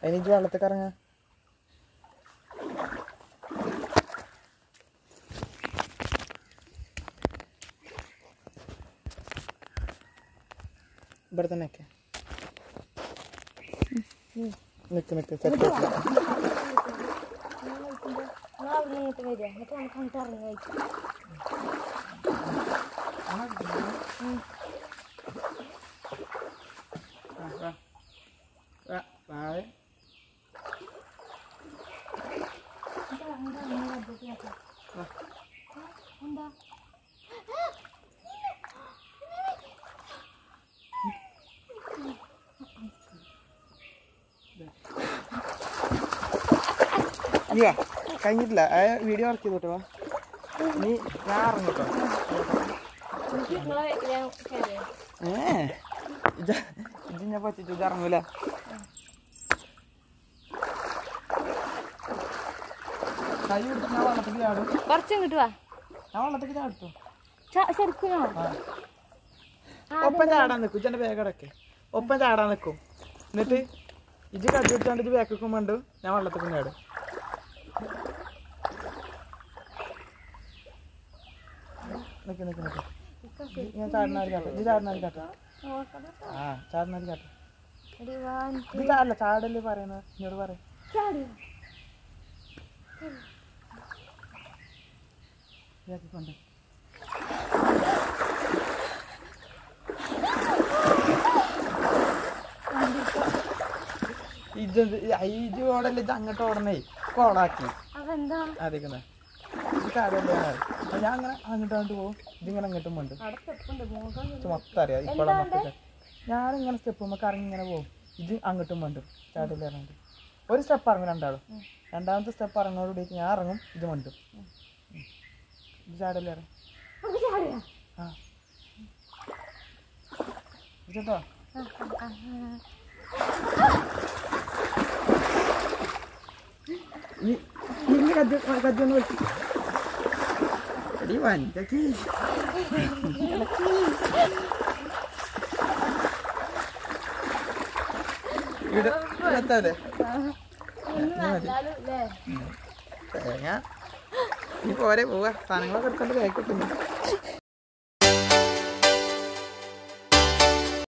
എനിക്ക് വെള്ളത്തിൽ ഇറങ്ങാ. ഇവിടെ തന്നെ നിക്ക് നിക്ക് സെറ്റ് കഴിഞ്ഞിട്ടില്ല. വീഡിയോ വർക്ക് ചെയ്തോട്ടോ. നീ ഞാൻ ഇറങ്ങിട്ടോ. ഇത് ഞാൻ പറ്റിച്ചു. ഇത് ഇറങ്ങൂല. കൈ പിടിച്ച് ഞാൻ വെള്ളത്തേക്ക് ചാടും. ഞാൻ വെള്ളത്തേക്ക് ചാടുത്തു. ഒപ്പം ചാടാൻ നിൽക്കും. ഇജന്റെ ബാഗടക്കെ ഒപ്പം ചാടാൻ നിൽക്കും. എന്നിട്ട് ഇജ് കട്ടി പിടിച്ചാണ്ട് ഇത് ബാക്ക് വെക്കുമ്പോണ്ട് ഞാൻ വെള്ളത്തേക്ക് ചാടും. നിക്ക് നിക്ക് നിക്ക്. ഞാൻ ചാടുന്നാരി കാട്ടോ. ഇത് ചാടുന്നാരി കാട്ടോ. ആ ചാടുന്നാരി കാട്ടോ. ഇത് ചാടില്ല. ചാടല്ലേ പറയുന്നത്. ഇങ്ങോട്ട് പറയും. കൊണ്ട് ഇത് ഓടല്ലേ. ഇത് അങ്ങോട്ട് ഓടണേ. കോളാക്കി അതെക്കുന്ന ഇത് കാര്യമല്ലേ. ഞാൻ അങ്ങനെ അങ്ങോട്ട് അങ്ങോട്ട് പോകും. ഇതിങ്ങനെ അങ്ങോട്ടും ഉണ്ട്. മൊത്തം അറിയാം. ഇപ്പോഴും മൊത്തം ഞാനിങ്ങനെ സ്റ്റെപ്പ് നമുക്ക് ഇറങ്ങി ഇങ്ങനെ പോകും. ഇത് അങ്ങോട്ടും ഉണ്ട്. ചാടില്ല ഇറങ്ങി ഒരു സ്റ്റെപ്പ് ഇറങ്ങും. രണ്ടാളും രണ്ടാമത്തെ സ്റ്റെപ്പ് ഇറങ്ങോടുകൂടിയിട്ട് ഞാൻ ഇറങ്ങും. ഇത് മണ്ടും. ഇത് ചാടില്ല ഇറങ്ങും. ആ ഇതോ കജ്ജൊന്ന് വിളിച്ചു. വഞ്ചി ഇടത്താതെ തേങ്ങ നീ പോരെ പോവാ. സാധനങ്ങളൊക്കെ എടുത്തോണ്ട് ബാഗ് കിട്ടുന്നു.